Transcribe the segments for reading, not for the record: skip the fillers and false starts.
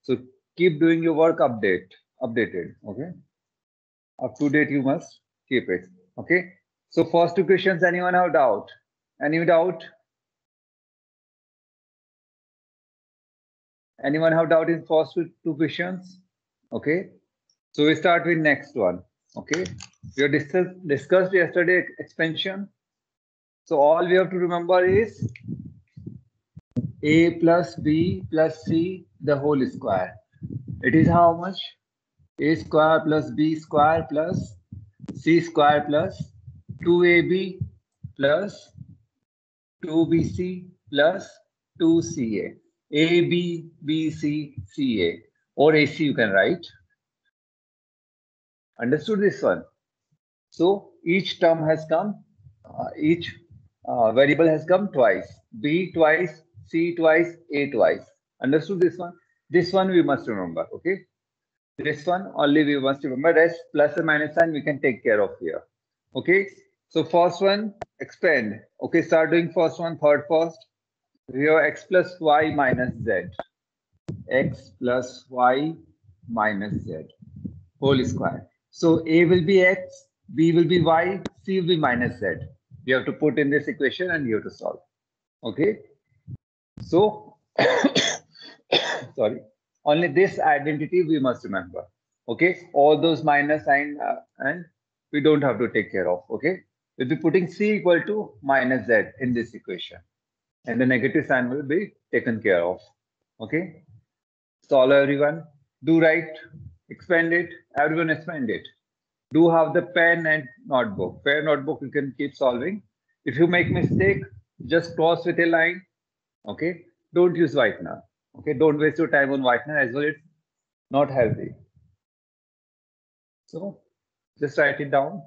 So keep doing your work updated. Okay. Up to date you must keep it. Okay. So first two questions, anyone have doubt? Any doubt? Anyone have doubt in first two questions? Okay. So we start with next one. Okay. We have discussed yesterday expansion. So all we have to remember is a plus b plus c the whole square. It is how much? A square plus b square plus c square plus 2ab plus 2bc plus 2ca. A, B, B, C, C, A. Or AC you can write. Understood this one? So each term has come, each variable has come twice. B twice, C twice, A twice. Understood this one? This one we must remember, okay? This one only we must remember. Rest plus or minus sign we can take care of here. Okay? So first one, expand. Okay, start doing first one, third first. We have x plus y minus z. X plus y minus z whole square. So A will be x, B will be y, C will be minus z. You have to put in this equation and you have to solve. Okay. So, sorry, only this identity we must remember. Okay. All those minus sign and we don't have to take care of. Okay. We'll be putting C equal to minus z in this equation. And the negative sign will be taken care of. Okay. Solve everyone. Do right. Expand it. Everyone expand it. Do have the pen and notebook. Pen notebook you can keep solving. If you make mistake, just cross with a line. Okay. Don't use whitener. Okay. Don't waste your time on whitener as well. It's not healthy. So just write it down.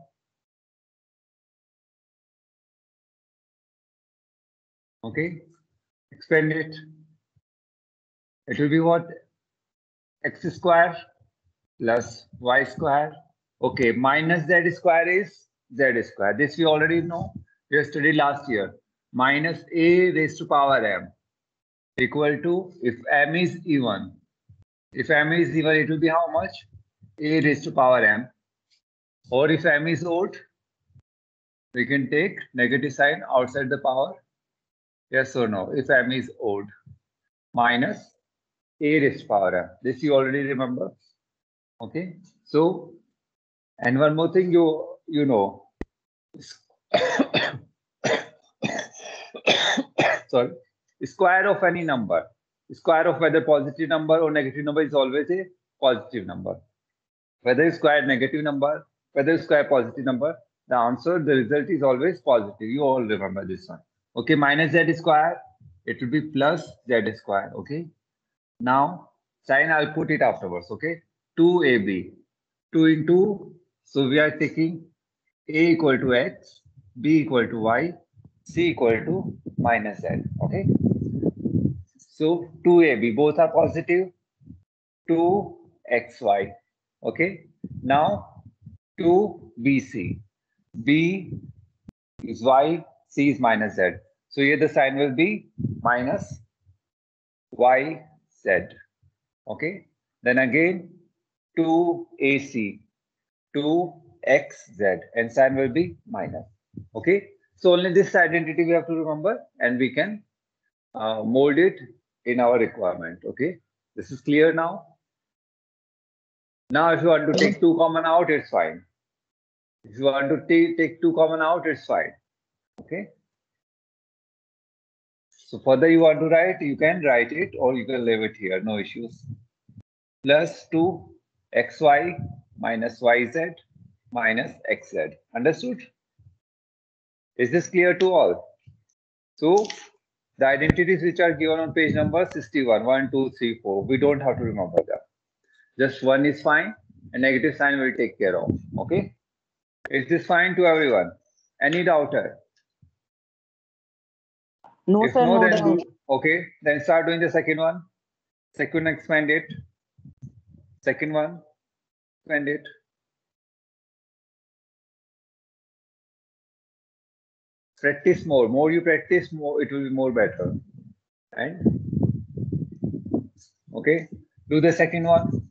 Okay. Expand it. It will be what? X square plus y square. Okay, minus z square is z square. This we already know. We have studied last year. Minus a raised to power m equal to, if m is even. If m is even, it will be how much? A raised to power m. Or if m is odd, we can take negative sign outside the power. Yes or no? If m is odd. Minus a raised to power m. This you already remember. Okay. So, and one more thing you know. Sorry, square of any number, square of whether positive number or negative number is always a positive number. Whether you square negative number, whether you square positive number, the answer, the result is always positive. You all remember this one. Okay, minus z square, it will be plus z square. Okay, now sign I'll put it afterwards. Okay, 2ab, 2 into, so we are taking a equal to x, b equal to y, c equal to minus z. Okay. So 2ab, both are positive. 2xy. Okay. Now 2bc. B is y, c is minus z. So here the sign will be minus yz. Okay. Then again 2ac. 2xz and sign will be minus. Okay. So only this identity we have to remember and we can mold it in our requirement. Okay. This is clear now. Now, if you want to take 2 common out, it's fine. If you want to take 2 common out, it's fine. Okay. So further you want to write, you can write it or you can leave it here. No issues. Plus 2xy minus yz minus xz. Understood? Is this clear to all? So the identities which are given on page number 61, 1, 2, 3, 4, we don't have to remember that. Just one is fine. A negative sign will take care of. Okay. Is this fine to everyone? Any doubter? No, If sir, no, no then doubt. okay. Then start doing the second one. Second, expand it. Second one, expand it. Practice more. More you practice, more it will be more better. And okay, Do the second one.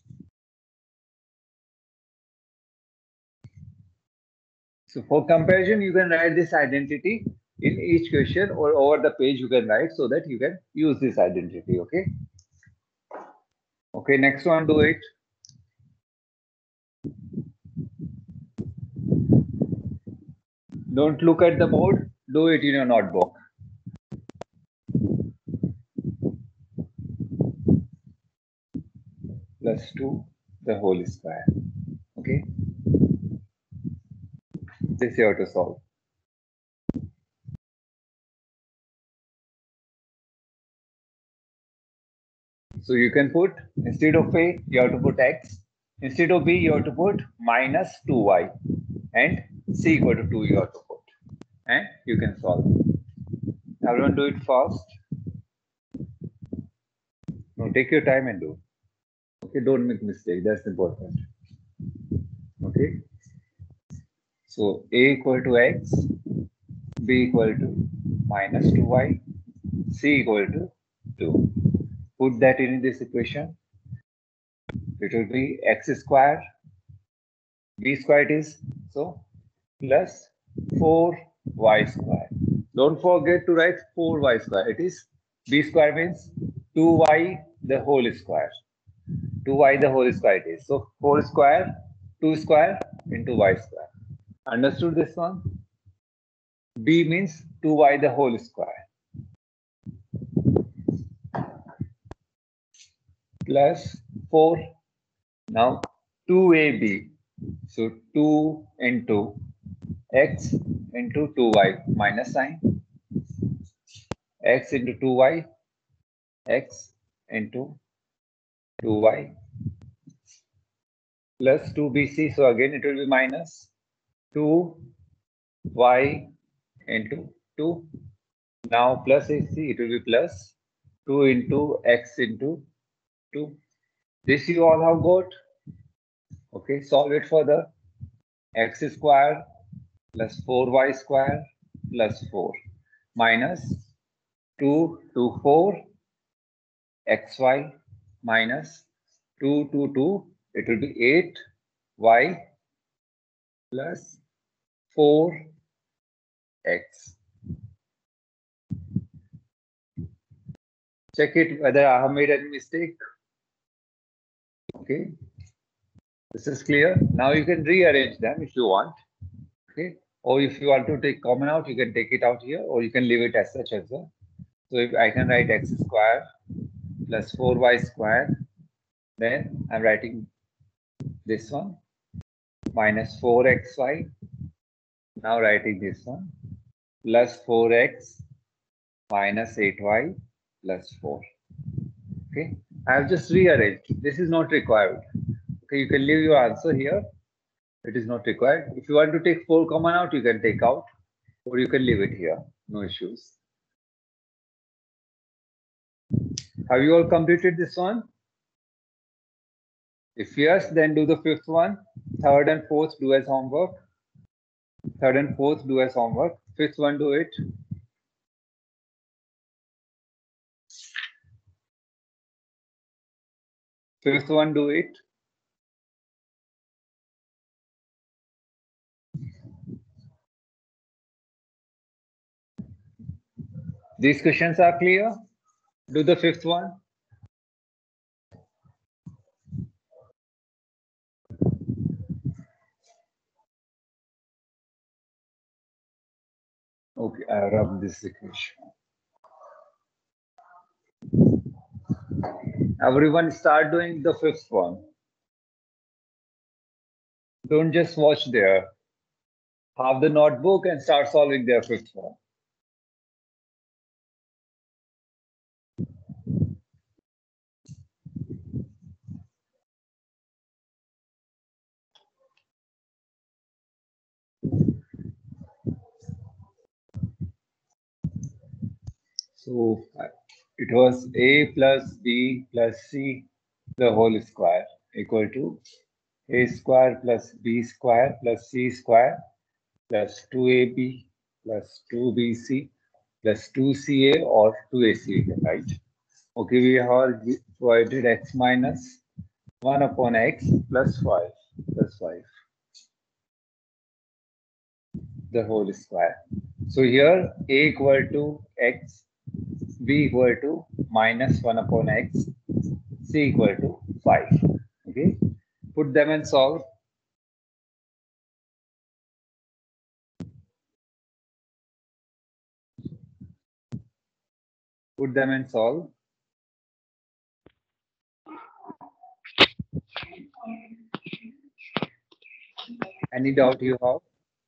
So for comparison, you can write this identity in each question or over the page you can write so that you can use this identity, okay? Okay, next one, do it. Don't look at the board, do it in your notebook. Plus 2, the whole square, okay? This you have to solve. So you can put, instead of A, you have to put X. Instead of B, you have to put minus 2y. And C equal to 2 you have to put. And you can solve. Everyone do it fast. No, take your time and do. Okay, don't make mistake. That's important. Okay. So A equal to X, B equal to minus 2y, C equal to 2. Put that in this equation. It will be x square, b squared is so plus 4y square. Don't forget to write 4y square. It is b square means 2y the whole square. 2y the whole square it is. So 4 square, 2 square into y square. Understood this one? B means 2y the whole square. Plus 4. Now 2ab. So 2 into x into 2y minus sign. X into 2y. X into 2y plus 2bc. So again it will be minus 2y into 2. Now plus ac, it will be plus 2 into x into 2. This you all have got. Okay, solve it further. X square plus 4y square plus 4 minus 2 to 4 xy minus 2 to 2. It will be 8y plus 4x. Check it whether I have made any mistake. Okay. This is clear. Now you can rearrange them if you want. Okay. Or if you want to take common out, you can take it out here, or you can leave it as such as well. So if I can write x square plus 4y square, then I'm writing this one minus 4xy. Now writing this one plus 4x minus 8y plus 4. Okay. I have just rearranged. This is not required. Okay, you can leave your answer here. It is not required. If you want to take 4 common out, you can take out, or you can leave it here. No issues. Have you all completed this one? If yes, then do the 5th one. 3rd and 4th do as homework. 3rd and 4th do as homework. 5th one do it. Fifth one do it. These questions are clear. Do the 5th one. Okay, I rub this equation. Everyone start doing the 5th one. Don't just watch there. Have the notebook and start solving their 5th one. So it was a plus b plus c the whole square equal to a square plus b square plus c square plus 2ab plus 2bc plus 2ca or 2ac, right? Okay, we have provided x minus 1 upon x plus 5 the whole square. So here a equal to x, b equal to minus 1 upon x, c equal to 5. Okay, put them and solve. Put them and solve. Any doubt you have?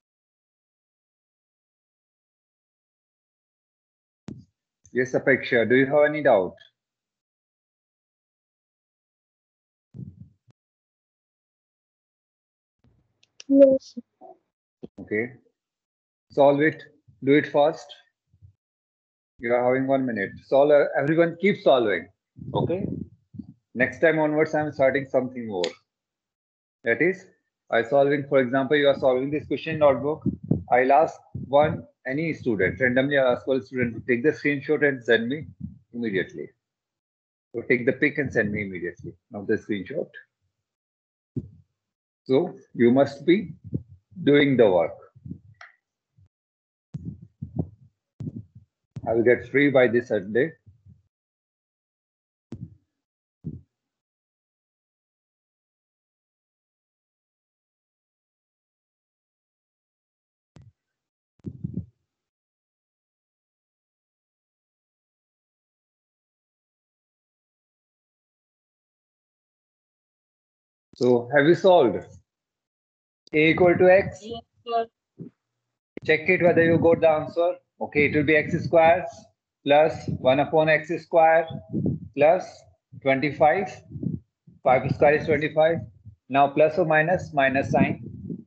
Yes, Apeksha, do you have any doubt? No, sir. Okay, solve it. Do it fast. You are having 1 minute. Solve. Everyone keep solving. Okay. Next time onwards, I'm starting something more. That is, by solving, for example, you are solving this question notebook. I'll ask any student, randomly I'll ask one student to take the screenshot and send me immediately. So take the pic and send me immediately of the screenshot. So you must be doing the work. I will get free by this Sunday. So have you solved? A equal to x? Yes, sir. Check it whether you got the answer. Okay, it will be x squared plus 1 upon x squared plus 25. 5 square is 25. Now plus or minus, minus sign.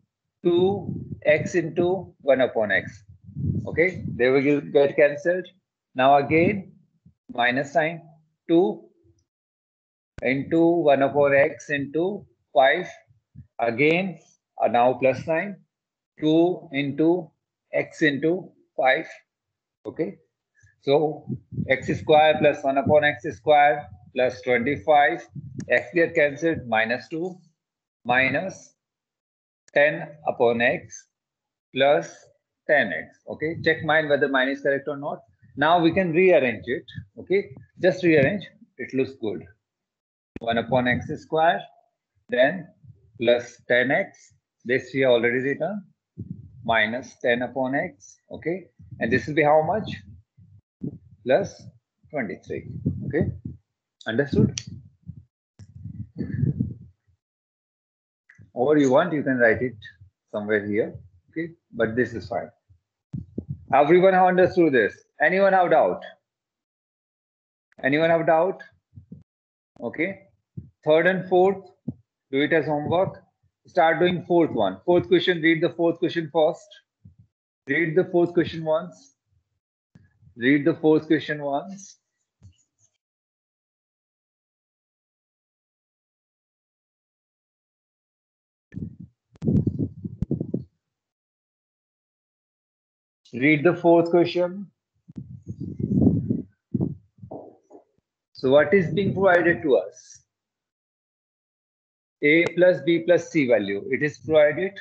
2x into 1 upon x. Okay, they will get cancelled. Now again, minus sign. 2 into 1 upon x into 5. Again, now plus sign. 2 into x into 5. Okay, so x square plus 1 upon x square plus 25. X get cancelled, minus 2 minus 10 upon x plus 10x. Okay, check mine whether mine is correct or not. Now we can rearrange it. Okay, just rearrange. It looks good. 1 upon x square, then plus 10x. This we already written. Minus 10 upon x. Okay, and this will be how much? Plus 23. Okay, understood? Or you want, you can write it somewhere here. Okay, but this is fine. Everyone have understood this. Anyone have doubt? Anyone have doubt? Okay. Third and fourth, do it as homework. Start doing fourth one. Fourth question, read the fourth question first. Read the fourth question once. Read the fourth question once. Read the fourth question. So what is being provided to us? A plus B plus C value. It is provided.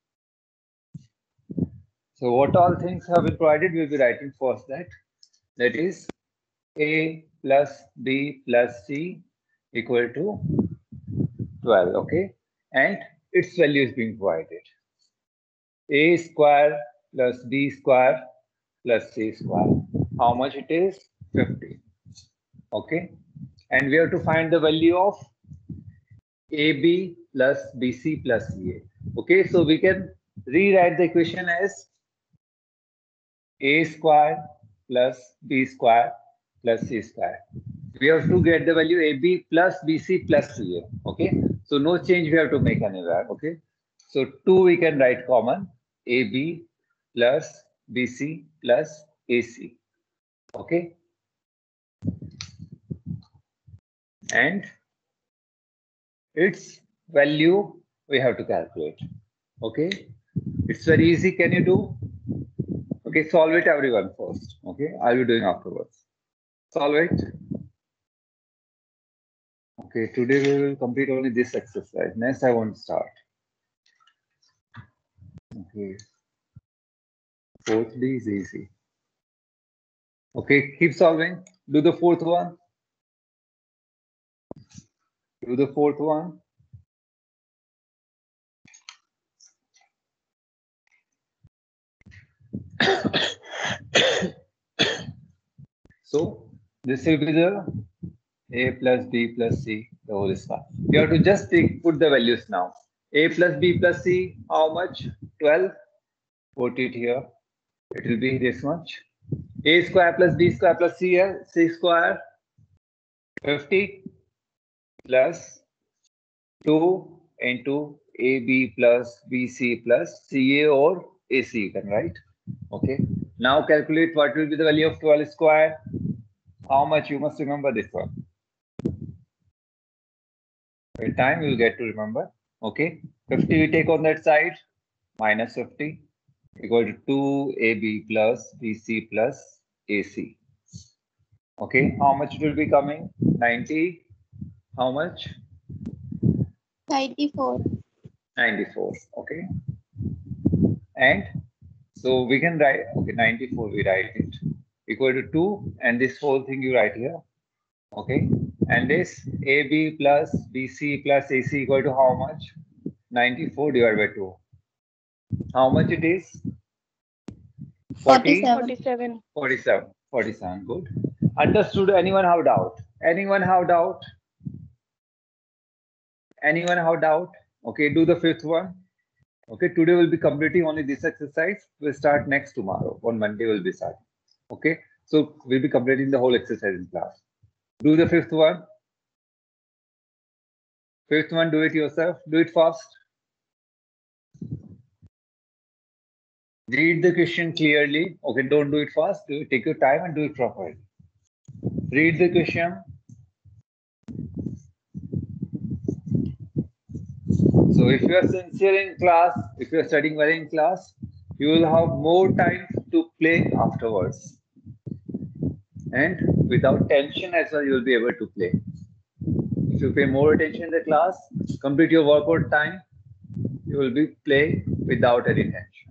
So what all things have been provided, we'll be writing first that. That is A plus B plus C equal to 12. Okay. And its value is being provided. A square plus B square plus C square. How much it is? 50. Okay. And we have to find the value of AB plus BC plus CA. Okay. So we can rewrite the equation as A square plus B square plus C square. We have to get the value AB plus BC plus CA. Okay. So no change we have to make anywhere. Okay. So 2 we can write common. AB plus BC plus AC. Okay. And its value we have to calculate. Okay. It's very easy. Can you do? Okay. Solve it everyone first. Okay. I'll be doing afterwards. Solve it. Okay, today we will complete only this exercise. Next, I won't start. Okay. Fourth D is easy. Okay, keep solving. Do the fourth one. Do the fourth one. So this will be the A plus B plus C, the whole square. You have to just put the values now. A plus B plus C, how much? 12. Put it here. It will be this much. A square plus B square plus C square, 50 plus 2 into AB plus BC plus CA or AC, you can write. Okay. Now calculate what will be the value of 12 square. How much? You must remember this one. With time you will get to remember. Okay. 50 we take on that side, minus 50 equal to 2AB plus BC plus AC. Okay. How much it will be coming? 90. How much? 94. 94. Okay. And so we can write, okay, 94 we write it equal to 2 and this whole thing you write here. Okay. And this AB plus BC plus AC equal to how much? 94 divided by 2. How much it is? 47. 47. Good. Understood? Anyone have doubt? Anyone have doubt? Anyone have doubt? Okay, do the fifth one. Okay, today we'll be completing only this exercise. We'll start next tomorrow. On Monday we'll be starting. Okay, so we'll be completing the whole exercise in class. Do the fifth one. Fifth one, do it yourself. Do it fast. Read the question clearly. Okay, don't do it fast. Take your time and do it properly. Read the question. So if you are sincere in class, if you are studying well in class, you will have more time to play afterwards. And without tension as well, you will be able to play. If you pay more attention in the class, complete your workout time, you will be playing without any tension.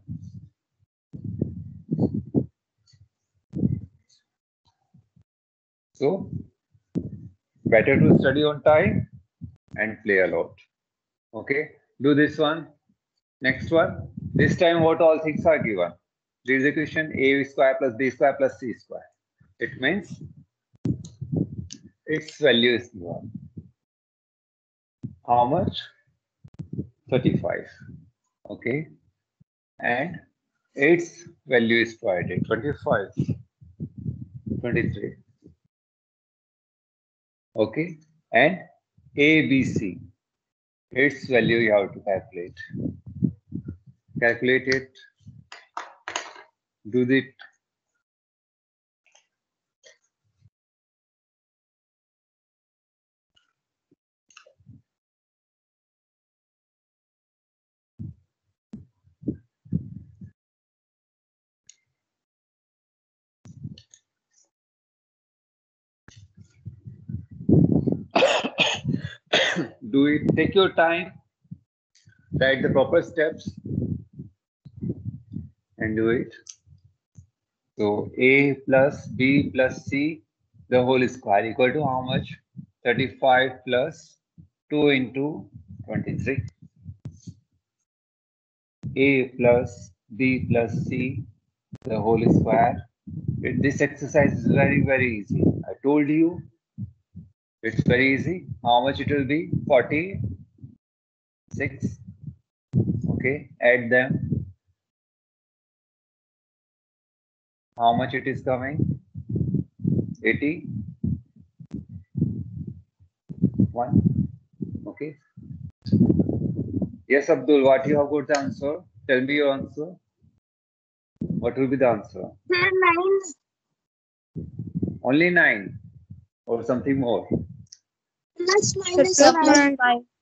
So, better to study on time and play a lot. Okay, do this one. Next one. This time, what all things are given? There is a question: A square plus B square plus C square. It means its value is given. How much? 35. Okay, and its value is provided 25, 23. Okay, and ABC, its value you have to calculate. Calculate it. Do it. Do it. Take your time. Write the proper steps and do it. So A plus B plus C, the whole square equal to how much? 35 plus 2 into 23. A plus B plus C, the whole square. This exercise is very, very easy. I told you it's very easy. How much it will be? 46. Okay, add them. How much it is coming? 81. Okay. Yes, Abdul, what you have got the answer? Tell me your answer. What will be the answer? 9. Only 9 or something more? Plus minus 9.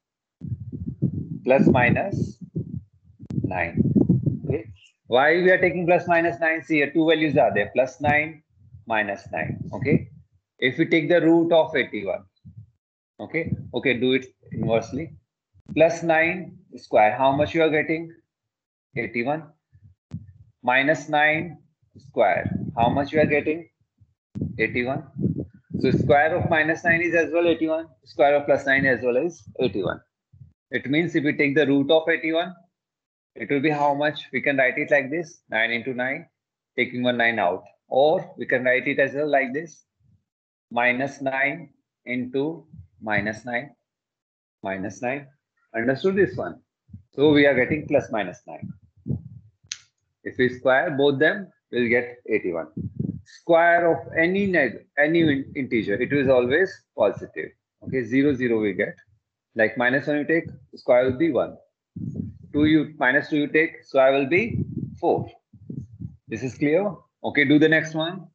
Plus minus 9. Okay. Why we are taking plus minus 9? See here, two values are there. Plus 9, minus 9. Okay. If we take the root of 81, Okay, do it inversely. Plus 9 square, how much you are getting? 81. Minus 9 square, how much you are getting? 81. So square of minus 9 is as well 81. Square of plus 9 as well as 81. It means if we take the root of 81, it will be how much? We can write it like this, 9 into 9, taking one 9 out. Or we can write it as well like this, minus 9 into minus 9, minus 9. Understood this one? So we are getting plus minus 9. If we square both them, we'll get 81. Square of any integer, it is always positive. Okay, 0, 0 we get. Like minus 1 you take, square will be 1. 2 minus 2 you take, square will be 4. This is clear? Okay, do the next one.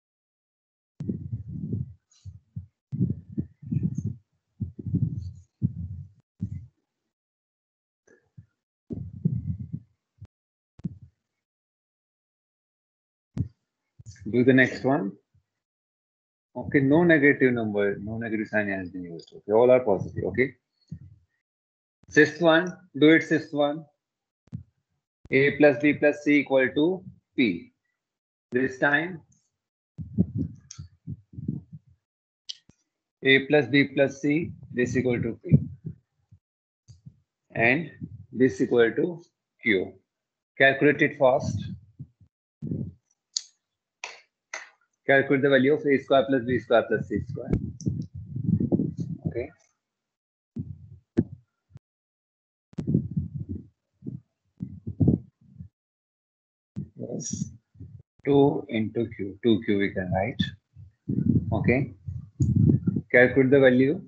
Do the next one. Okay, no negative number, no negative sign has been used. Okay, all are positive. Okay. Sixth one, do it sixth one. A plus B plus C equal to P. This time, A plus B plus C, this equal to P. And this equal to Q. Calculate it fast. Calculate the value of A square plus B square plus C square. Okay. Yes. 2 into Q. 2Q we can write. Okay. Calculate the value.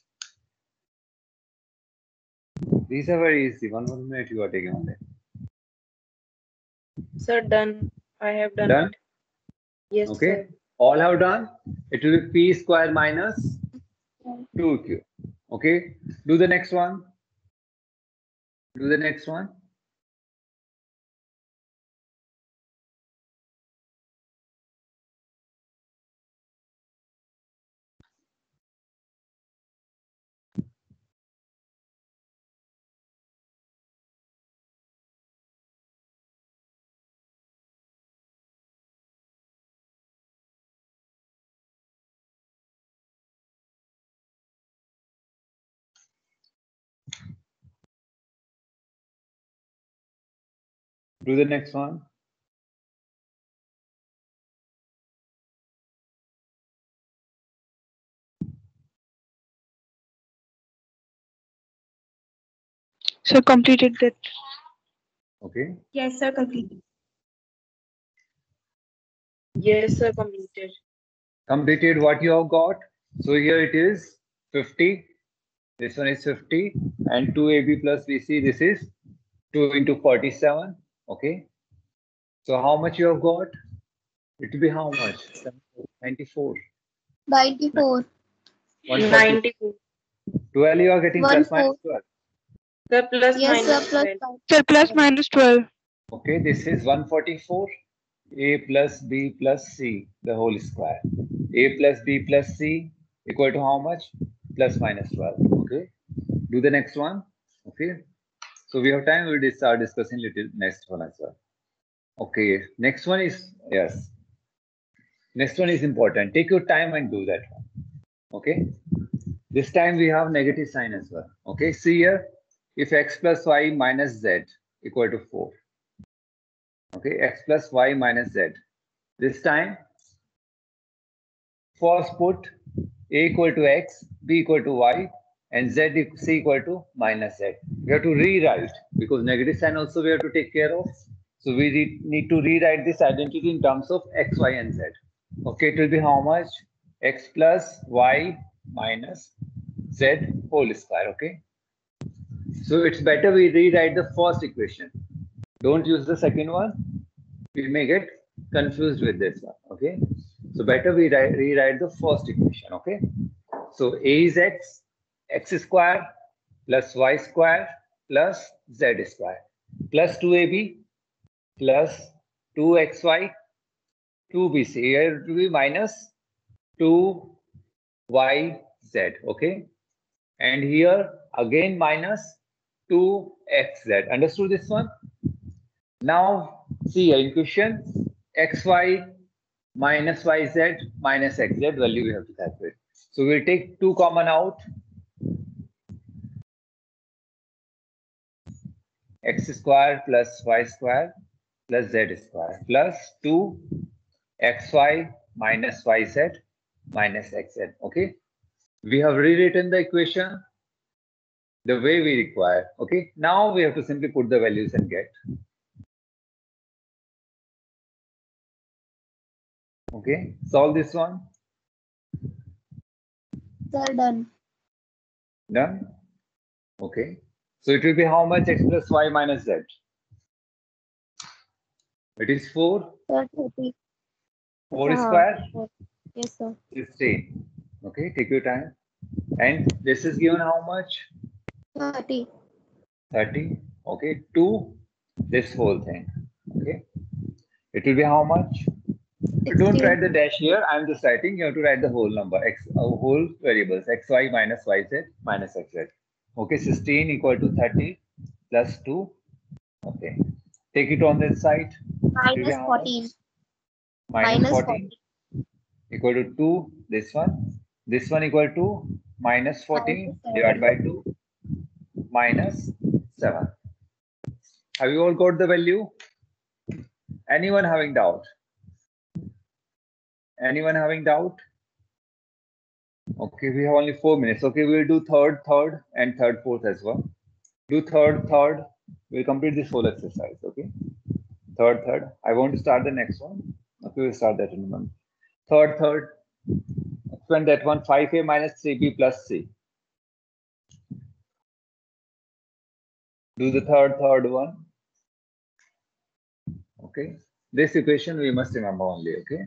These are very easy. 1 minute you are taking on that. Sir, done. I have done. Done? It. Yes, okay. sir. All have done. It will be P square minus 2Q. Okay. Do the next one. Do the next one. Do the next one. Sir, completed that. Okay. Yes, sir, completed. Yes, sir, completed. Completed what you have got. So here it is 50. This one is 50 and 2AB plus BC. This is 2 into 47. Okay. So how much you have got? It will be how much? 94. 94. 94. 12 you are getting plus minus 12. Sir, plus Yes, sir, minus plus 12. five. Sir, plus minus 12. Okay, this is 144. A plus B plus C, the whole square. A plus B plus C equal to how much? Plus minus 12. Okay. Do the next one. Okay. So we have time. We'll start discussing little next one as well. Okay. Next one is, yes. Next one is important. Take your time and do that one. Okay. This time we have negative sign as well. Okay. See here. If x plus y minus z equal to 4. Okay. X plus y minus z. This time, first put a equal to x, b equal to y, and c equal to minus z. We have to rewrite because negative sign also we have to take care of. So we need to rewrite this identity in terms of x, y, and z. Okay, it will be how much? X plus y minus z whole square. Okay. So it's better we rewrite the first equation. Don't use the second one. We may get confused with this one. Okay. So better we rewrite the first equation. Okay. So a is x square plus y square plus z square plus 2ab plus 2xy 2bc. Here it will be minus 2yz. Okay. And here again minus 2xz. Understood this one? Now see in question xy minus yz minus xz value we have to calculate. So we'll take 2 common out. X square plus y square plus z square plus 2 xy minus yz minus xz. Okay, we have rewritten the equation the way we require. Okay, now we have to simply put the values and get. Okay, solve this one. Sir, done. Done. Okay, so it will be how much x plus y minus z? It is 4. Sir, 30. 4 square. Yes, sir. 16. Okay, take your time. And this is given how much? 30. 30. Okay, 2 this whole thing. Okay, it will be how much? Don't 16. write the dash here. I'm just writing. You have to write the whole number, whole variables, xy minus yz minus xz. Okay, 16 equal to 30 plus 2. Okay, take it on this side. Minus 14. Minus 14 equal to 2. This one equal to minus 14 divided by 2 minus 7. Have you all got the value? Anyone having doubt? Anyone having doubt? Okay, we have only 4 minutes. Okay, we'll do third, and third, fourth as well. Do third. We'll complete this whole exercise. Okay, third. I want to start the next one. Okay, we'll start that in a moment. Third. Expand that one. 5a minus 3b plus c. Do the third one. Okay, this equation we must remember only. Okay.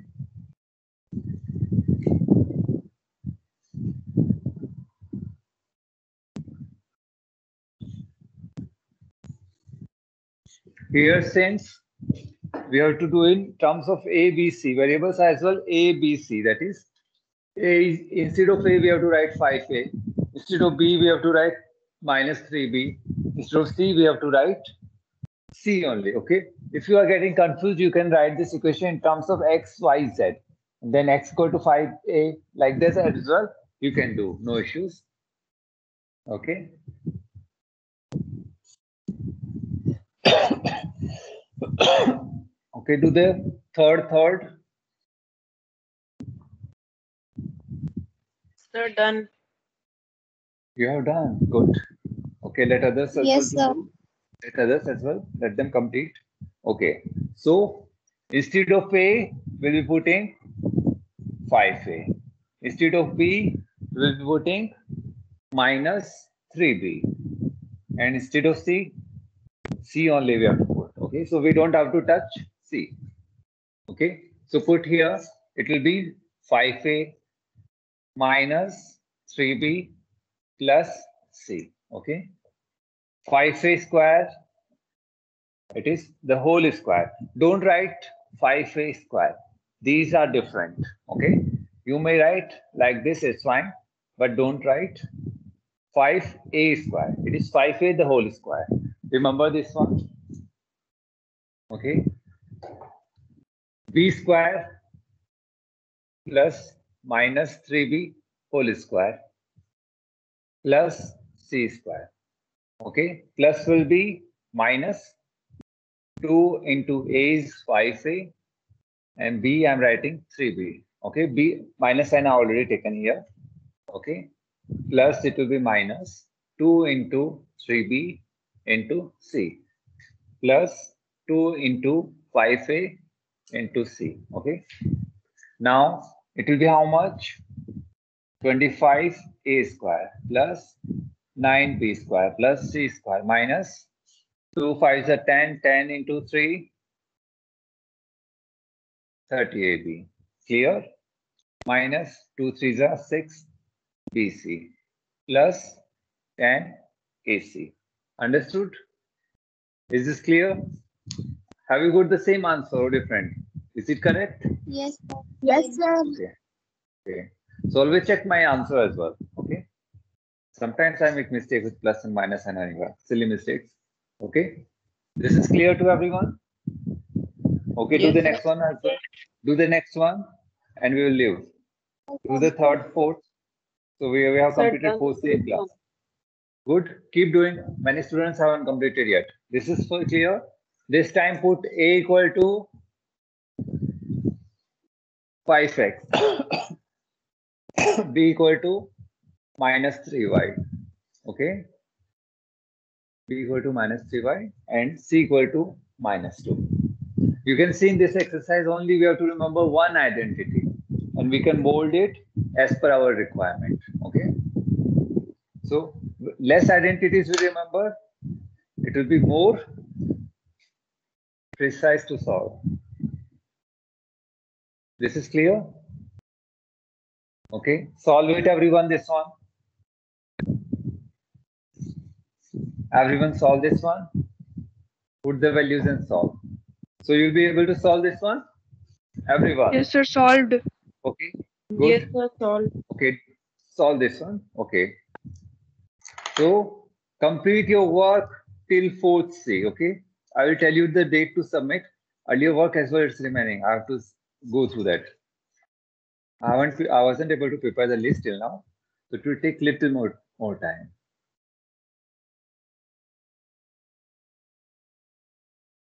Here, since we have to do in terms of A, B, C variables as well, A, B, C. That is, A instead of A we have to write 5A. Instead of B we have to write minus 3B. Instead of C we have to write C only. Okay. If you are getting confused, you can write this equation in terms of X, Y, Z. And then X equal to 5A like this as well. You can do, no issues. Okay. Okay, do the third. Sir, done. You have done good. Okay, let others as Yes, well sir. do. Let others as well. Let them complete. Okay. So instead of A, we'll be putting 5A. Instead of B, we'll be putting minus 3B. And instead of C, C only we have to put. Okay, so we don't have to touch C. Okay, so put here, it will be 5A minus 3B plus C. Okay, 5A square, it is the whole square. Don't write 5A square. These are different. Okay, you may write like this, it's fine, but don't write 5A square. It is 5A the whole square. Remember this one. Okay, B square plus minus 3B whole square plus C square. Okay, plus will be minus 2 into A is 5A and B I'm writing 3B. Okay, B minus sign I already taken here. Okay, plus it will be minus 2 into 3B into C plus 2 into 5A into C. Okay, now it will be how much? 25A square plus 9B square plus C square minus 2 5s are 10, 10 into 3, 30AB. Clear? Minus 2 3s are 6 BC plus 10 AC. Understood? Is this clear? Have you got the same answer or different? Is it correct? Yes, sir. Yes, sir. Okay. Okay. So always check my answer as well. Okay. Sometimes I make mistakes with plus and minus and anywhere. Silly mistakes. Okay. This is clear to everyone? Okay, do Yes, the sir. next one as well. Do the next one and we will leave. Do the third, fourth. So we have Sir, completed done. 4C in class. Good. Keep doing. Many students haven't completed yet. This is for clear. This time put A equal to 5x. B equal to minus 3y. Okay. B equal to minus 3y and C equal to minus 2. You can see in this exercise only we have to remember one identity and we can mold it as per our requirement. Okay. So less identities we remember, it will be more precise to solve. This is clear? Okay. Solve it everyone this one. Everyone solve this one. Put the values and solve. So you'll be able to solve this one? Everyone. Yes, sir. Solved. Okay. Yes, Good. sir. Solved. Okay. Solve this one. Okay. So complete your work till 4th C. Okay. I will tell you the date to submit. Earlier work as well is remaining. I have to go through that. I wasn't able to prepare the list till now. So it will take little more time.